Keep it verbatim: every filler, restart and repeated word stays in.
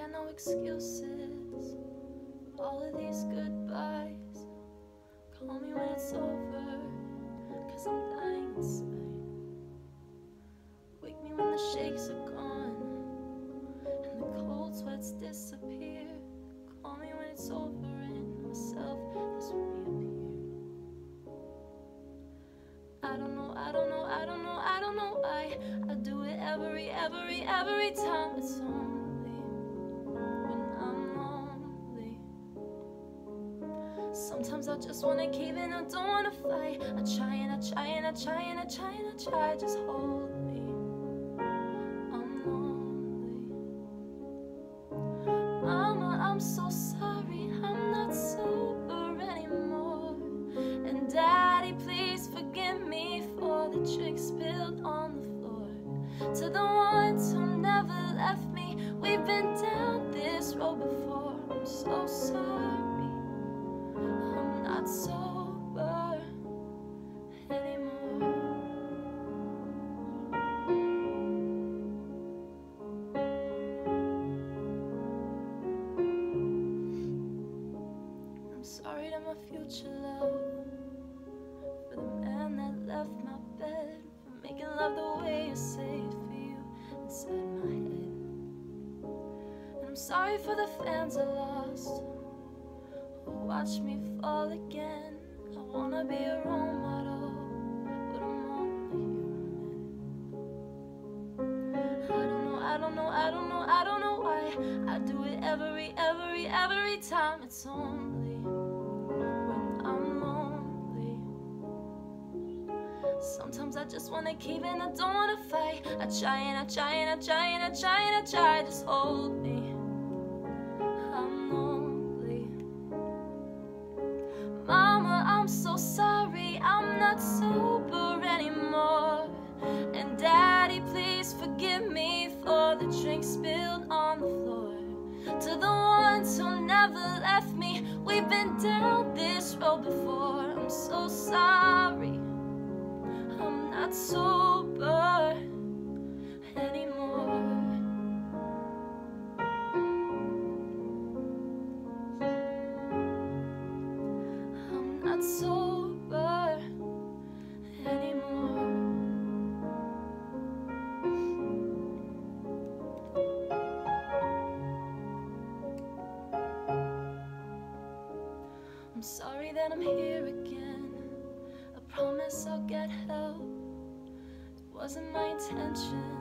got no excuses. All of these goodbyes. Call me when it's over, cause I'm dying inside. Wake me when the shakes are gone and the cold sweats disappear. Call me when it's over and myself has reappeared. I don't know, I don't know, I don't know, I don't know why I do it every, every, every time. It's only when I'm lonely. Sometimes I just wanna cave in, I don't wanna fight. I try and I try and I try and I try and I try. Just hold me, I'm lonely. Mama, I'm so sorry, I'm not sober anymore. And Daddy, please forgive me for the drinks spilled on the floor. To the ones who never left me, we've been down this road before. I'm so sorry, I'm not sober anymore. I'm sorry to my future love, for the man that left my bed, for making love the way it's safe for you inside my head. And I'm sorry for the fans I lost, who watch me fall again. I wanna be a role model, but I'm only human. I don't know, I don't know, I don't know, I don't know why I do it every, every, every time. It's only when I'm lonely. Sometimes I just wanna cave in, I don't wanna fight. I try and I try and I try and I try and I try. Just hold me, I'm lonely. Mama, I'm so sorry, I'm not sober anymore. And Daddy, please forgive me for the drink spilled on the floor. To the ones who never left me, we've been down this road before. I'm so sorry, I'm not sober anymore. I'm not sober anymore. I'm sorry that I'm here again. I promise I'll get help. It wasn't my intention